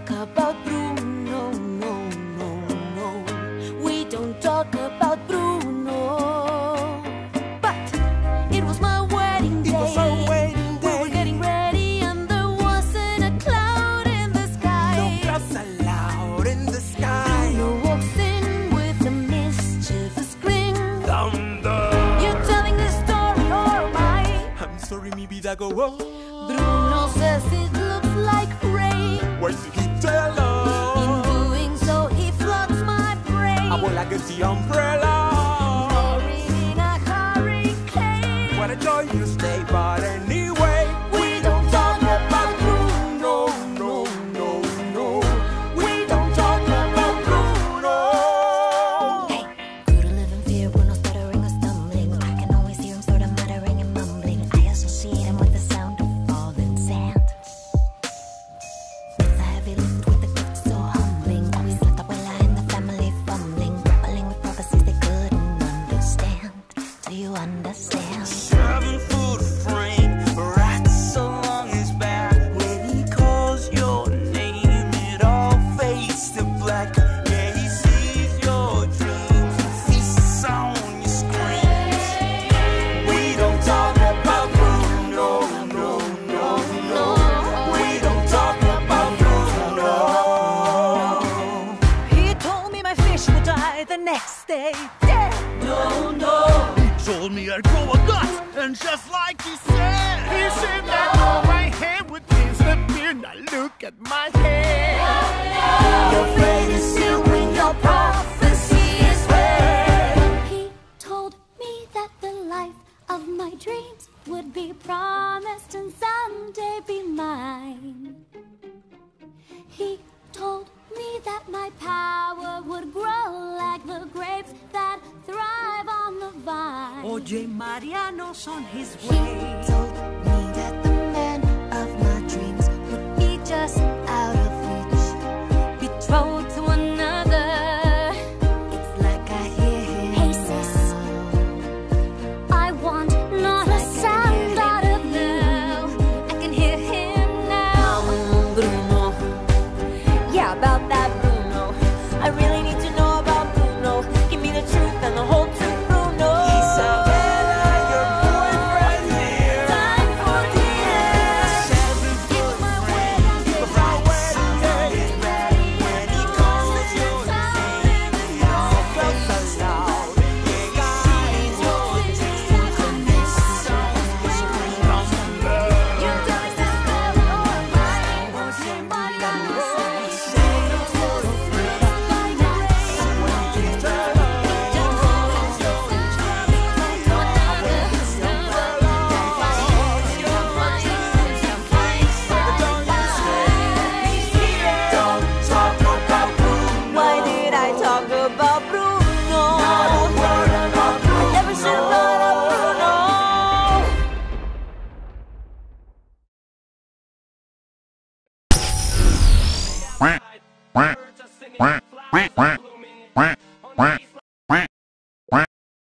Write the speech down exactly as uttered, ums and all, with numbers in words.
talk about Bruno, no, no, no. We don't talk about Bruno. But it was my wedding day. It was our wedding day. We were getting ready and there wasn't a cloud in the sky. No clouds allowed in the sky. Bruno walks in with a mischievous grin. Thunder. You're telling this story or am I? I'm sorry, mi vida go on. Bruno says it looks like rain. Why should he tell us? In doing so, he floods my brain. I will like the umbrella. Buried in a hurricane. What a joyous day, but anyway, We don't talk about Bruno, no, no, no. We don't talk about Bruno. Hey, grew to live in fear, Bruno stuttering or stumbling. I can always hear him sort of muttering and mumbling. I associate him with the sound of falling sand. It's a heavy lift with a gift so humbling. Always let the abuela and the family fumbling, grappling with prophecies they couldn't understand. Do you understand? Seven foot frame, right so long his back. When he calls your name, it all fades to black. Yeah, he sees your dreams, he sound your screams. We don't talk about Bruno, no, no, no. We don't talk about Bruno. He told me my fish would die the next day. Dead. No, no. Told me I'd grow a gut, and just like he said, he said that all my hair would disappear. Now look at my hair. Your fate is sealed when your prophecy is read. He told me that the life of my dreams would be promised and someday be mine. He told me that my power would grow like the grapes that thrive on the vine. Oye, Mariano's on his He way. told me that the man of my dreams would be just out of reach, betrothed to another. It's like I hear him hey, sis. I want not a sound out of now. I can hear him now. Bruno. Yeah, about that Bruno. I really need to know about Bruno. Give me the truth and the whole truth, Bruno. Isabella, your boyfriend here. Time for dinner. Seven foot frame, it was our wedding day. When he calls your name, it all fades allowed. Yeah, he sees your dreams, and he sounds your screams. Thunder. You're telling this story or am I? Everybody on the side. Seven foot frame, when he tell us, he just calls your Why did I talk about Bruno? I never should have brought up Bruno. quack, quack, quack, quack, quack, quack.